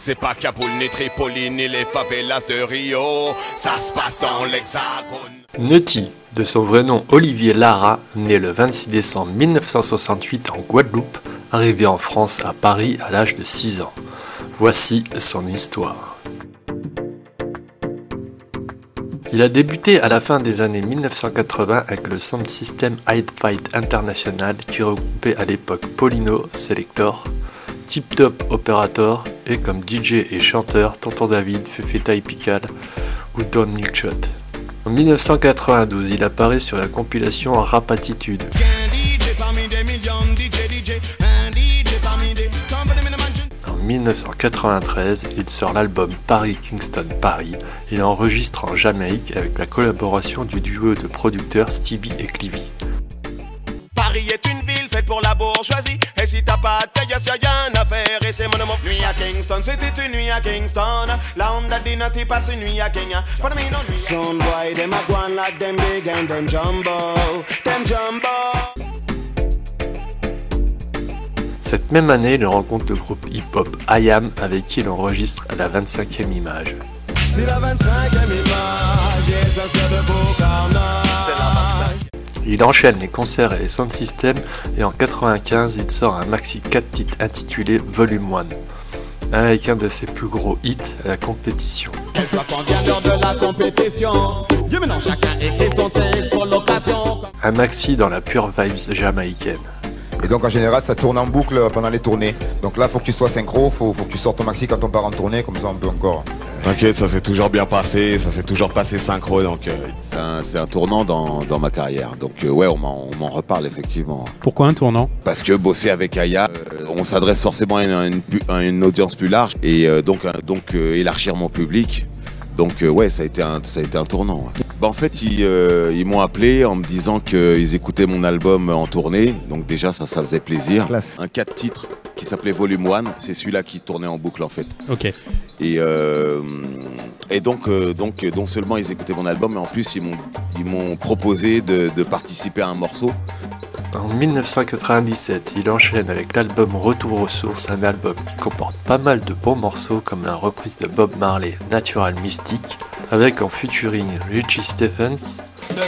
C'est pas Kaboul ni Tripoli ni les favelas de Rio, ça se passe dans l'Hexagone. Nutty, de son vrai nom Olivier Lara, né le 26 décembre 1968 en Guadeloupe, arrivé en France à Paris à l'âge de 6 ans. Voici son histoire. Il a débuté à la fin des années 1980 avec le sound system Hi-Fi International qui regroupait à l'époque Paulino, Selector, Tip Top Operator et comme DJ et chanteur Tonton David, Fefeta Pical ou Don Nilchot. En 1992, il apparaît sur la compilation Rap Attitude. En 1993, il sort l'album Paris Kingston Paris. Il enregistre en Jamaïque avec la collaboration du duo de producteurs Stevie et Clivy. Paris est une ville faite pour la bourgeoisie. Et si t'as pas de paye, y'a rien à faire. Et c'est mon nom. Nuit à Kingston, c'était une nuit à Kingston. La Honda Dinati passe une nuit à Kenya. Son boy, them a gone like them big and them jumbo. Them jumbo. Cette même année, il rencontre le groupe hip-hop IAM avec qui il enregistre la 25e image. C'est la 25e image, et ça se de Bocarna. Il enchaîne les concerts et les sound systems et en 1995, il sort un maxi 4 titres intitulé Volume 1, avec un de ses plus gros hits à la compétition. Un maxi dans la pure vibes jamaïcaine. Et donc en général ça tourne en boucle pendant les tournées. Donc là faut que tu sois synchro, faut que tu sortes ton maxi quand on part en tournée, comme ça on peut encore. T'inquiète, ça s'est toujours bien passé, ça s'est toujours passé synchro, donc c'est un tournant dans ma carrière. Donc ouais, on m'en reparle effectivement. Pourquoi un tournant? Parce que bosser avec Aya, on s'adresse forcément à une audience plus large et donc élargir mon public. Donc ouais, ça a été un tournant. Ouais. Bah, en fait, ils m'ont appelé en me disant qu'ils écoutaient mon album en tournée. Donc déjà, ça faisait plaisir. Classe. Un 4 titres qui s'appelait Volume 1. C'est celui-là qui tournait en boucle en fait. Ok. Et donc non seulement ils écoutaient mon album, mais en plus ils m'ont proposé de participer à un morceau. En 1997, il enchaîne avec l'album Retour aux sources, un album qui comporte pas mal de bons morceaux comme la reprise de Bob Marley, Natural Mystic, avec en featuring Richie Stephens,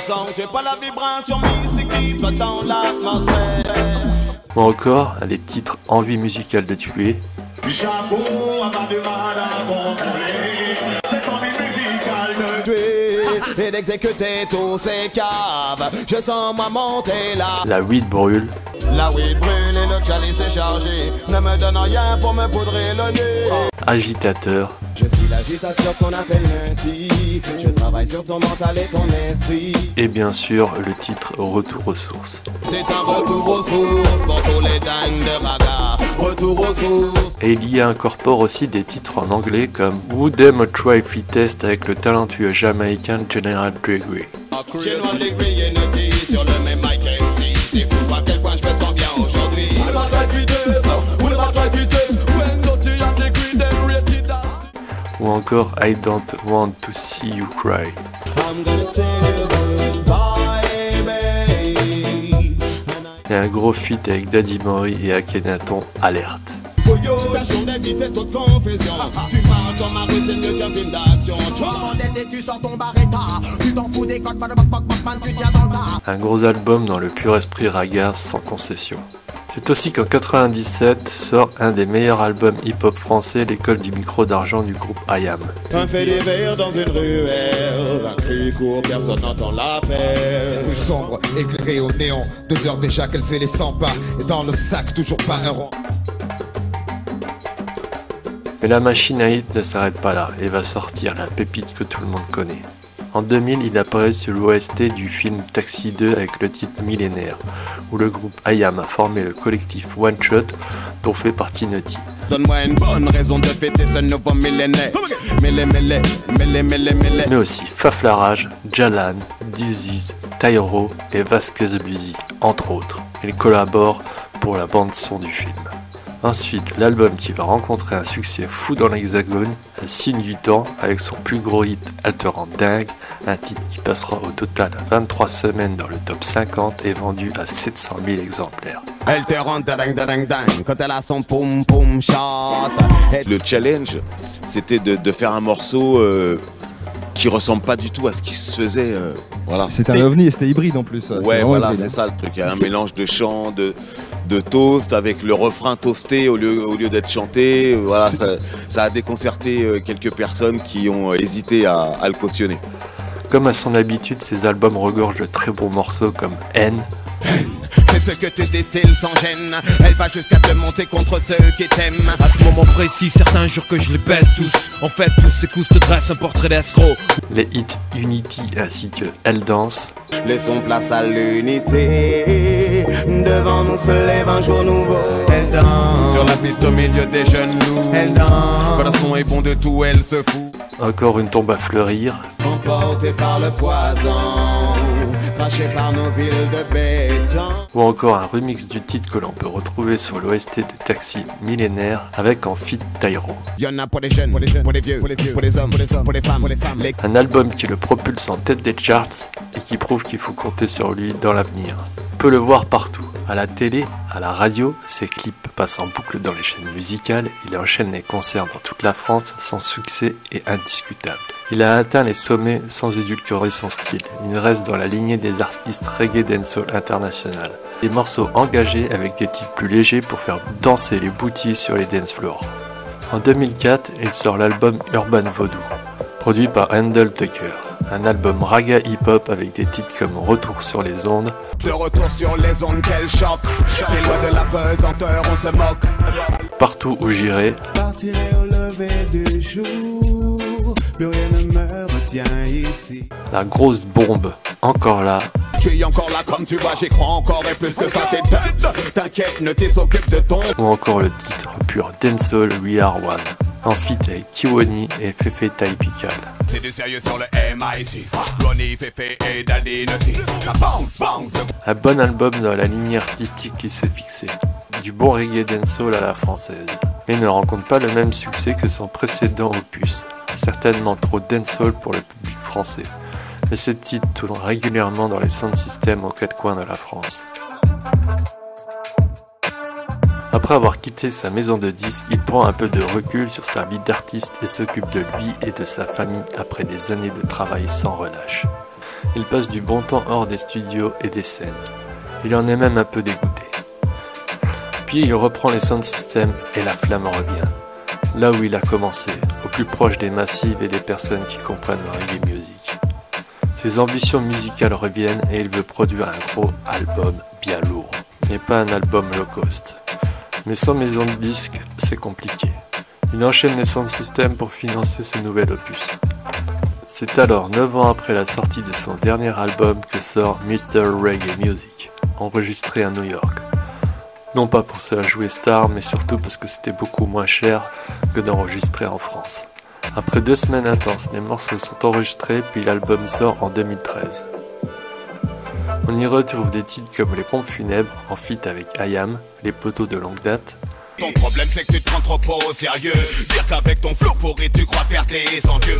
ou encore les titres Envie musicale de tuer, et d'exécuter tous ces caves. Je sens moi monter là. La weed brûle, La weed brûle et le calice est chargé. Ne me donne rien pour me poudrer le nez. Agitateur, Je suis l'agitation qu'on appelle lundi. Je travaille sur ton mental et ton esprit. et bien sûr le titre Retour aux sources. C'est un retour aux sources pour tous les dingues de raga. Retour aux sources. Et il y incorpore aussi des titres en anglais comme Who Them a Try Free Test avec le talentueux jamaïcain General Gregory. Chez moi les grillés notés sur le même mic MC. C'est fou à quel point je me sens bien aujourd'hui. Ou encore I Don't Want to See You Cry. Et un gros feat avec Daddy Mori et Akhenaton, Alerte. Citation d'éviter toute confusion. Tu parles dans ma rue, c'est mieux qu'un film d'action. Tu sors ton barretta. Tu t'en fous des codes, tu tiens dans le tas. Un gros album dans le pur esprit raga sans concession. C'est aussi qu'en 97 sort un des meilleurs albums hip-hop français, l'école du micro d'argent du groupe IAM. Un fait divers dans une ruelle. Un cri court, personne n'entend l'appel. Rue sombre, éclairée au néon, 2 heures déjà qu'elle fait les 100 pas. Et dans le sac toujours pas un rond. Mais la machine à hit ne s'arrête pas là et va sortir la pépite que tout le monde connaît. En 2000, il apparaît sur l'OST du film Taxi 2 avec le titre Millénaire, où le groupe IAM a formé le collectif One Shot, dont fait partie Nutty. Donne-moi une bonne raison de fêter ce nouveau millénaire. Mais aussi Faflarage, Jalan, Diziz, Tyro et Vasquez Luzi, entre autres. Ils collaborent pour la bande-son du film. Ensuite, l'album qui va rencontrer un succès fou dans l'Hexagone, Un signe du temps, avec son plus gros hit Elle te rend dingue, un titre qui passera au total 23 semaines dans le top 50 et vendu à 700 000 exemplaires. Elle te rend ding quand elle a son poum poum shot. Le challenge, c'était de faire un morceau qui ressemble pas du tout à ce qui se faisait. Voilà. C'était un ovni et c'était hybride en plus. Ouais, voilà, c'est ça le truc. Il y a un mélange de chant, de toast avec le refrain toasté au lieu d'être chanté. Voilà, ça a déconcerté quelques personnes qui ont hésité à le cautionner. Comme à son habitude, ses albums regorgent de très bons morceaux comme N. C'est ce que tu distilles sans gêne. Elle va jusqu'à te monter contre ceux qui t'aiment. À ce moment précis, certains jurent que je les baisse tous. En fait, tous ces coups te dressent un portrait d'escroc. Les hits Unity ainsi que Elle danse. Laissons place à l'unité. Devant nous se lève un jour nouveau. Elle danse sur la piste au milieu des jeunes loups. Elle danse. Quand le son est bon de tout, elle se fout. Encore une tombe à fleurir. Emporté par le poison, craché par nos villes de béton. Ou encore un remix du titre que l'on peut retrouver sur l'OST de Taxi Millénaire avec en feat Tyro. Y'en a pour les jeunes, pour les vieux, pour les hommes, pour les femmes. Un album qui le propulse en tête des charts et qui prouve qu'il faut compter sur lui dans l'avenir. On peut le voir partout, à la télé, à la radio, ses clips passent en boucle dans les chaînes musicales, il enchaîne les concerts dans toute la France, son succès est indiscutable. Il a atteint les sommets sans édulcorer son style, il reste dans la lignée des artistes reggae dancehall international. Des morceaux engagés avec des titres plus légers pour faire danser les booties sur les dance floors. En 2004, il sort l'album Urban Voodoo, produit par Handle Tucker. Un album raga hip-hop avec des titres comme Retour sur les ondes. De retour sur les ondes, quel choc. Les lois de la pesanteur, on se moque. Partout où j'irai. Partirai au lever du jour. Plus rien ne me retient ici. La grosse bombe, encore là. Tu es encore là comme tu vois, j'y crois encore et plus que ça t'es tête. T'inquiète, ne t'y s'occupe de ton. Ou encore le titre pur Dancehall We Are One. En feat avec Kiwani et Fefe Typical. C'est du sérieux sur le MIC. Ronnie, Fefe et Daddy Nutty. Ça bounce. Un bon album dans la ligne artistique qui s'est fixée. Du bon reggae dancehall à la française. Mais ne rencontre pas le même succès que son précédent opus. Certainement trop dancehall pour le public français. Mais ce titre tourne régulièrement dans les sound systems aux quatre coins de la France. Après avoir quitté sa maison de disques, il prend un peu de recul sur sa vie d'artiste et s'occupe de lui et de sa famille après des années de travail sans relâche. Il passe du bon temps hors des studios et des scènes. Il en est même un peu dégoûté. Puis il reprend les sound systems et la flamme revient. Là où il a commencé, au plus proche des massives et des personnes qui comprennent le reggae music. Ses ambitions musicales reviennent et il veut produire un gros album bien lourd, et pas un album low cost. Mais sans maison de disques, c'est compliqué. Il enchaîne les sound systems pour financer ce nouvel opus. C'est alors 9 ans après la sortie de son dernier album que sort Mr. Reggae Music, enregistré à New York. Non pas pour se la jouer star, mais surtout parce que c'était beaucoup moins cher que d'enregistrer en France. Après 2 semaines intenses, les morceaux sont enregistrés puis l'album sort en 2013. On y retrouve des titres comme Les Pompes Funèbres en feat avec IAM, Les Poteaux de longue date. Ton problème c'est que tu te prends trop au sérieux. Dire qu'avec ton flow pourri tu crois faire tes envieux.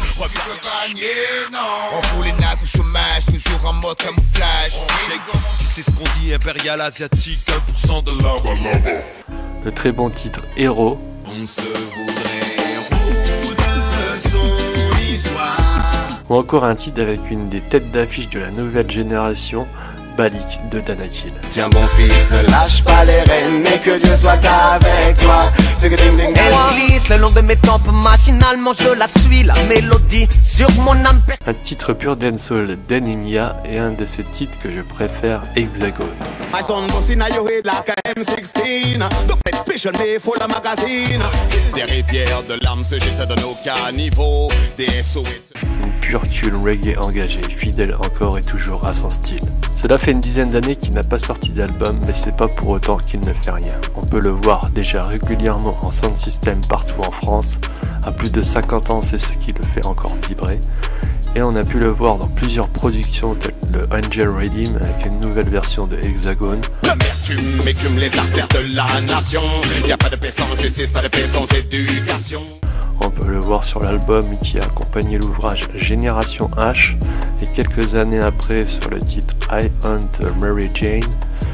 On fout les nazes au chômage, toujours en mode camouflage. Tu sais ce qu'on dit, impérial asiatique, 1% de lava. Le très bon titre Héros. On se voudrait roux de son histoire. Ou encore un titre avec une des têtes d'affiche de la nouvelle génération, Balik de Danakil. Tiens bon fils, ne lâche pas les rênes, mais que Dieu soit avec toi. C'est que ding ding ding. Elle glisse le long de mes tempes, machinalement je la suis, la mélodie sur mon âme. Un titre pur dancehall d'Eninia et un de ses titres que je préfère, Hexagone. My son busting at your head like a M16. Don't let special me full of magazine. Des rivières de larmes se jettent dans nos caniveaux. Des SOS. Une pure tune reggae engagée, fidèle encore et toujours à son style. Cela fait une dizaine d'années qu'il n'a pas sorti d'album, mais c'est pas pour autant qu'il ne fait rien. On peut le voir déjà régulièrement en sound system partout en France. À plus de 50 ans, c'est ce qui le fait encore vibrer. Et on a pu le voir dans plusieurs productions telles le Angel Redeem avec une nouvelle version de Hexagone. L'amertume écume les artères de la nation. Y a pas de paix sans justice, pas de paix sans éducation. On peut le voir sur l'album qui a accompagné l'ouvrage Génération H et quelques années après sur le titre I Hunt Mary Jane.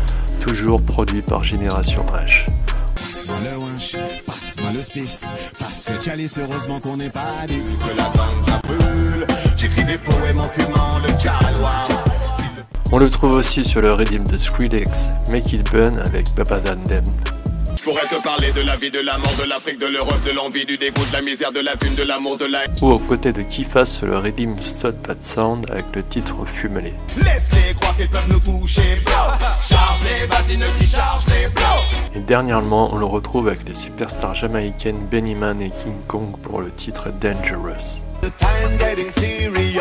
toujours produit par Génération H. Passe-moi le winch, passe-moi le spiff, parce que Chalice, heureusement qu'on n'est pas à 10. Que la ganja brûle, j'écris des poèmes en fumant le Jalwa. On le trouve aussi sur le rythme de Skrillex, Make It Burn avec Baba Dandem. Je pourrais te parler de la vie, de la mort, de l'Afrique, de l'Europe, de l'envie, du dégoût, de la misère, de la thune, de l'amour, de la... Ou aux côtés de Kifas sur le rythme Stop That Sound avec le titre Fumelé. Laisse-les croire qu'ils peuvent nous toucher, bro. Charge-les, vas-y, ne dis charge-les, bro. Et dernièrement, on le retrouve avec les superstars jamaïcaines Benny Man et King Kong pour le titre Dangerous. The time getting serious.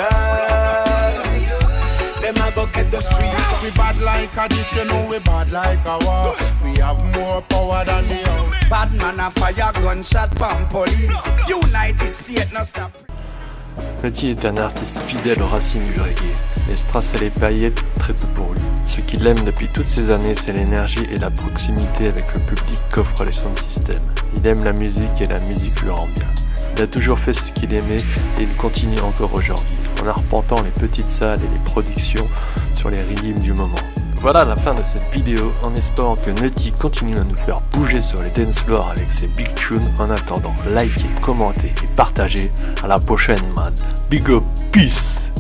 Them a go get the street. We bad like a this, you know we bad like a war. We have more power than the house. Bad man a fire gunshot from police. United States no stop. Nutty est un artiste fidèle aux racines du reggae. Les strass et les paillettes, très peu pour lui. Ce qu'il aime depuis toutes ces années, c'est l'énergie et la proximité avec le public qu'offre les sound systems. Il aime la musique et la musique lui rend bien. Il a toujours fait ce qu'il aimait et il continue encore aujourd'hui, en arpentant les petites salles et les productions sur les rythmes du moment. Voilà la fin de cette vidéo, en espérant que Nutty continue à nous faire bouger sur les dance floors avec ses big tunes. En attendant, likez, commentez et partagez. À la prochaine, man. Big up, peace.